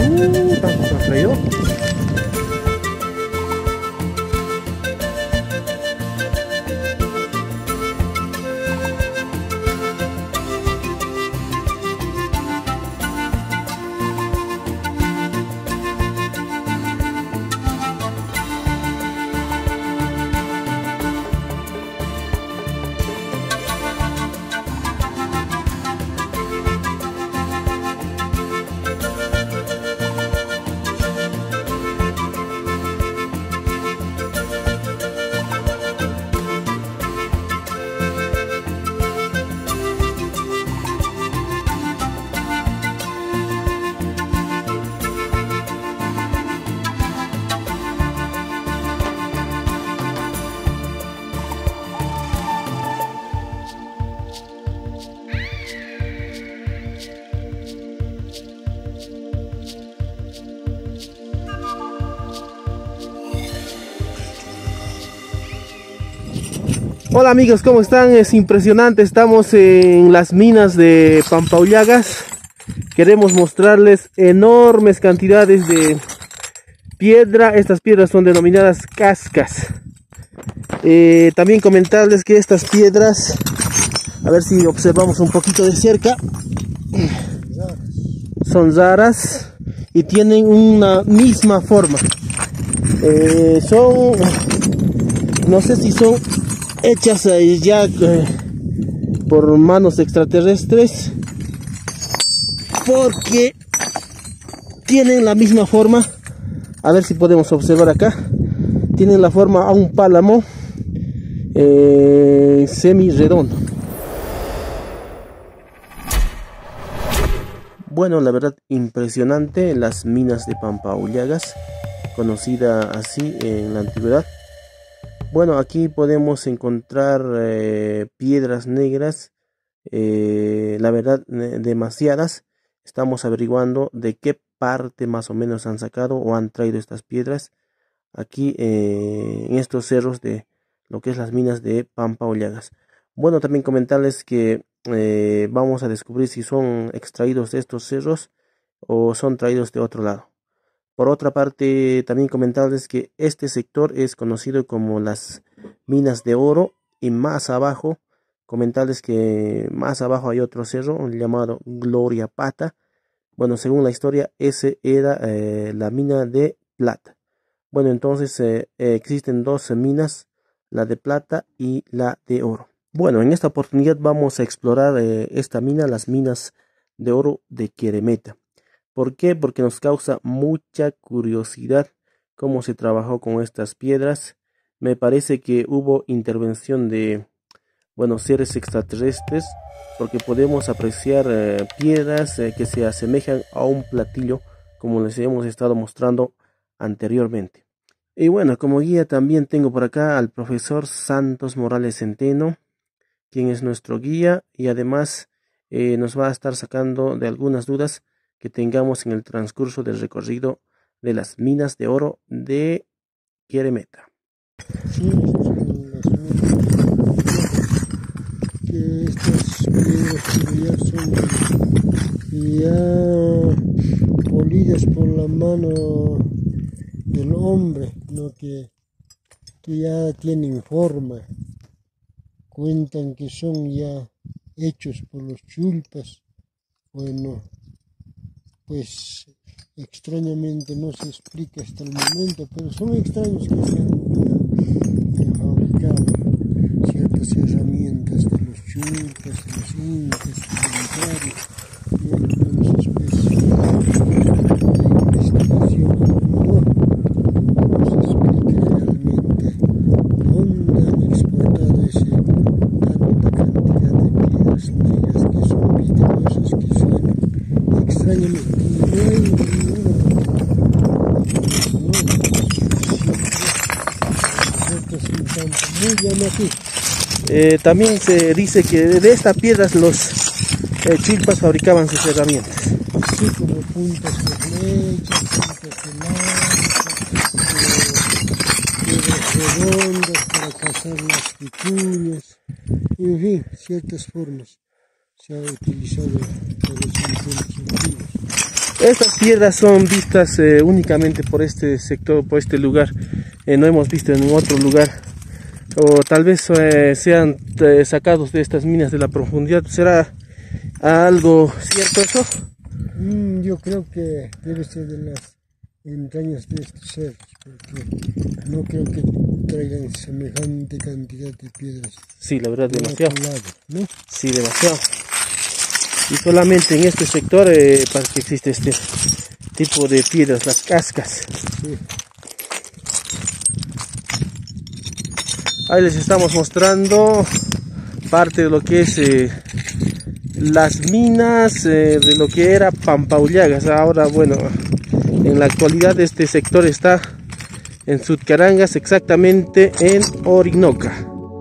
Tanto se ha traído. Hola amigos, ¿cómo están? Es impresionante, estamos en las minas de Pampaullagas. Queremos mostrarles enormes cantidades de piedra. Estas piedras son denominadas cascas. También comentarles que estas piedras, a ver si observamos un poquito de cerca, son raras y tienen una misma forma. No sé si son hechas ya por manos extraterrestres, porque tienen la misma forma. A ver si podemos observar acá. Tienen la forma a un pálamo semi redondo. Bueno, la verdad impresionante las minas de Pampaullagas, conocida así en la antigüedad. Bueno, aquí podemos encontrar piedras negras, la verdad demasiadas. Estamos averiguando de qué parte más o menos han sacado o han traído estas piedras aquí en estos cerros de lo que es las minas de Pampaullagas. Bueno, también comentarles que vamos a descubrir si son extraídos de estos cerros o son traídos de otro lado. Por otra parte, también comentarles que este sector es conocido como las minas de oro, y más abajo, comentarles que más abajo hay otro cerro llamado Gloria Pata. Bueno, según la historia, ese era la mina de plata. Bueno, entonces existen dos minas, la de plata y la de oro. Bueno, en esta oportunidad vamos a explorar esta mina, las minas de oro de Quieremeta. ¿Por qué? Porque nos causa mucha curiosidad cómo se trabajó con estas piedras. Me parece que hubo intervención de, bueno, seres extraterrestres, porque podemos apreciar piedras que se asemejan a un platillo, como les hemos estado mostrando anteriormente. Y bueno, como guía también tengo por acá al profesor Santos Morales Centeno, quien es nuestro guía, y además nos va a estar sacando de algunas dudas que tengamos en el transcurso del recorrido de las minas de oro de Quieremeta. Sí, que estas piedras ya polidas por la mano del hombre, ¿no? que ya tienen forma. Cuentan que son ya hechos por los chulpas. Bueno, pues extrañamente no se explica hasta el momento, pero son extraños que se han fabricado ciertas herramientas de los chulpas, de los incas, militares y algunas especies de investigación. No se explica realmente dónde han exportado tanta cantidad de piedras negras que son misteriosas, que suenan extrañamente. También se dice que de estas piedras los chilpas fabricaban sus herramientas. Sí, como puntas de flecha, puntas de lanza, piedras redondas para cazar las vicuñas, en fin, ciertas formas se ha utilizado para los incendios antiguos. Estas piedras son vistas únicamente por este sector, por este lugar. No hemos visto en otro lugar. O tal vez sean sacados de estas minas de la profundidad. ¿Será algo cierto eso? Yo creo que debe ser de las entrañas de estos cerros, porque no creo que traigan semejante cantidad de piedras. Sí, la verdad, demasiado. Lado, ¿no? Sí, demasiado. Y solamente en este sector para que existe este tipo de piedras, las cascas. Sí. Ahí les estamos mostrando parte de lo que es las minas de lo que era Pampaullagas. Ahora, bueno, en la actualidad este sector está en Sutcarangas, exactamente en Orinoca.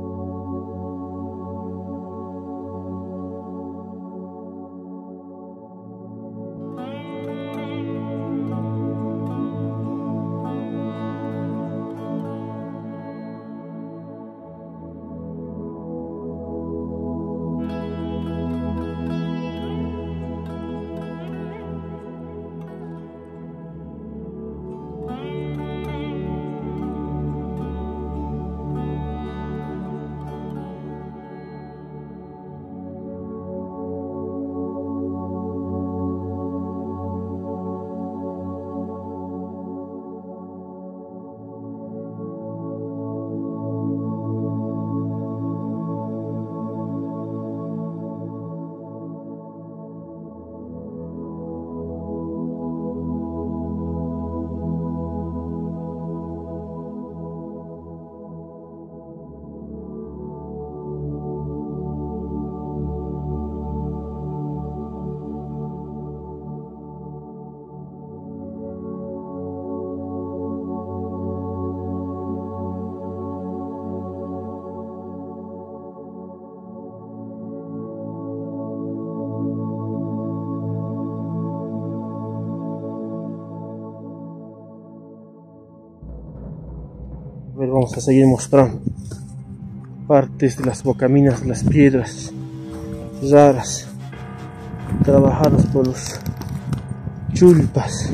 A ver, vamos a seguir mostrando partes de las bocaminas, de las piedras raras trabajadas por los chulpas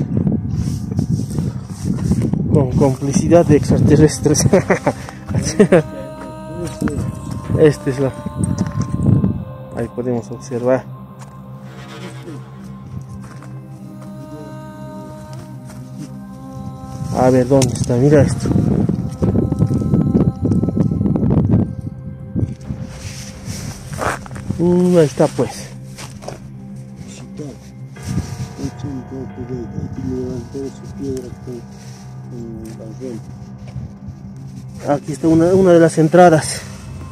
con complicidad de extraterrestres. Este es la... Ahí podemos observar. A ver, ¿dónde está? Mira esto. Ahí está pues. Aquí está una de las entradas.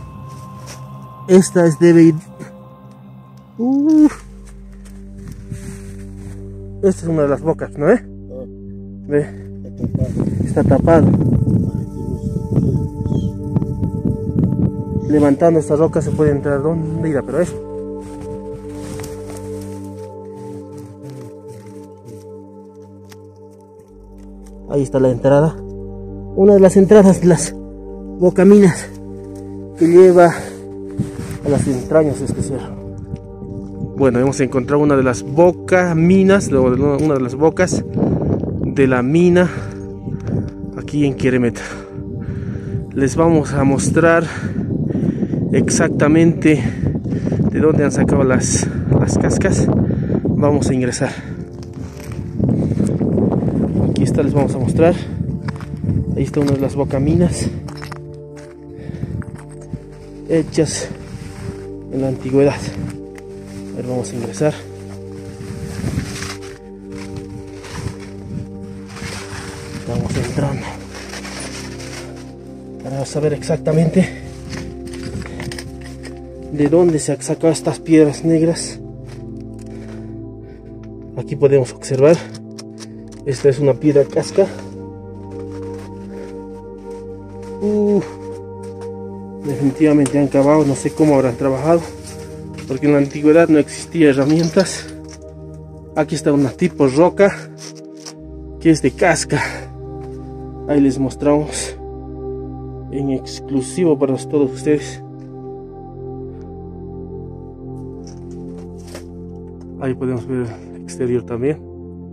Esta es debe ir. Esta es una de las bocas, ¿no? Ve. Está tapado. Levantando esta roca se puede entrar donde irá, pero es. Ahí está la entrada. Una de las entradas de las bocaminas que lleva a las entrañas de este cerro. Bueno, hemos encontrado una de las bocaminas, una de las bocas de la mina aquí en Querémeta. Les vamos a mostrar exactamente de dónde han sacado las cascas. Vamos a ingresar. Aquí está, les vamos a mostrar. Ahí está una de las bocaminas hechas en la antigüedad. A ver, vamos a ingresar. Estamos entrando para saber exactamente de dónde se han sacado estas piedras negras. Aquí podemos observar, esta es una piedra casca. Definitivamente han cavado, no sé cómo habrán trabajado, porque en la antigüedad no existía herramientas. Aquí está una tipo roca que es de casca. Ahí les mostramos en exclusivo para todos ustedes. Ahí podemos ver el exterior también.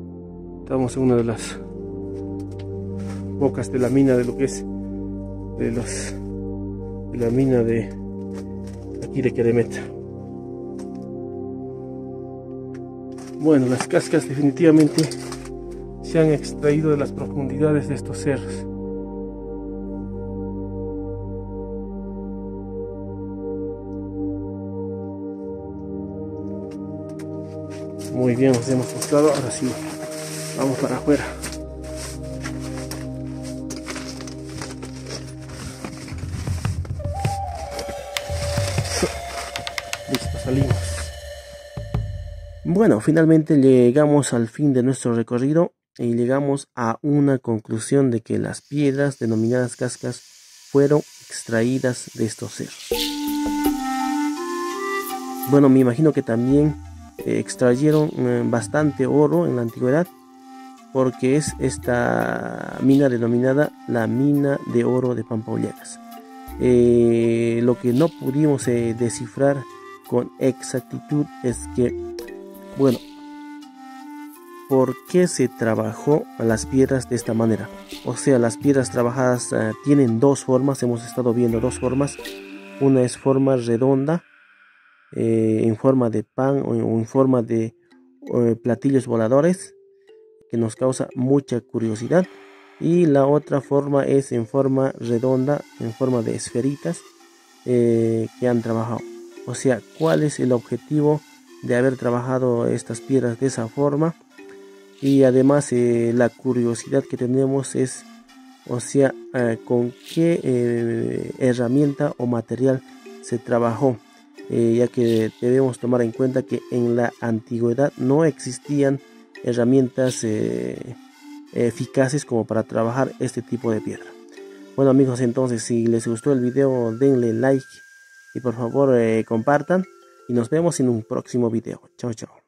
Estamos en una de las bocas de la mina de lo que es de la mina de aquí de Queremeta. Bueno, las cascas definitivamente se han extraído de las profundidades de estos cerros. Muy bien, nos hemos mostrado. Ahora sí, vamos para afuera. Listo, salimos. Bueno, finalmente llegamos al fin de nuestro recorrido y llegamos a una conclusión de que las piedras denominadas cascas fueron extraídas de estos cerros. Bueno, me imagino que también extrayeron bastante oro en la antigüedad, porque es esta mina denominada la mina de oro de Pampaullegas. Lo que no pudimos descifrar con exactitud es que, bueno, ¿por qué se trabajó las piedras de esta manera? O sea, las piedras trabajadas tienen dos formas, hemos estado viendo dos formas. Una es forma redonda, en forma de pan o en forma de platillos voladores, que nos causa mucha curiosidad, y la otra forma es en forma redonda, en forma de esferitas que han trabajado. O sea, ¿cuál es el objetivo de haber trabajado estas piedras de esa forma? Y además la curiosidad que tenemos es, o sea, con qué herramienta o material se trabajó, ya que debemos tomar en cuenta que en la antigüedad no existían herramientas eficaces como para trabajar este tipo de piedra. Bueno amigos, entonces si les gustó el video denle like y por favor compartan, y nos vemos en un próximo video. Chao, chao.